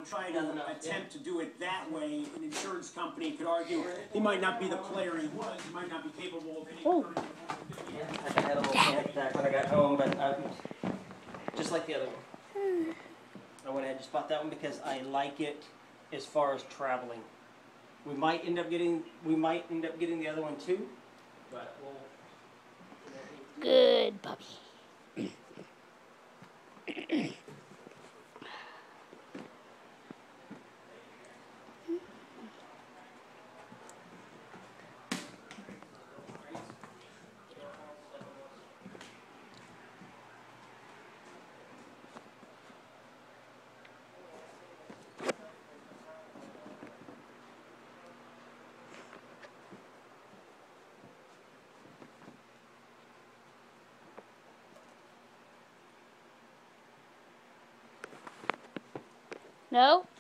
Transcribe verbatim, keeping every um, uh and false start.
try to attempt to do it that way, an insurance company could argue he might not be the player he was, he might not be capable of hitting. Oh. Yeah, I had a little panic attack when I got home, but I, just like the other one. I went ahead and just bought that one because I like it as far as traveling. We might end up getting, we might end up getting the other one too, but we'll. Good puppy. No?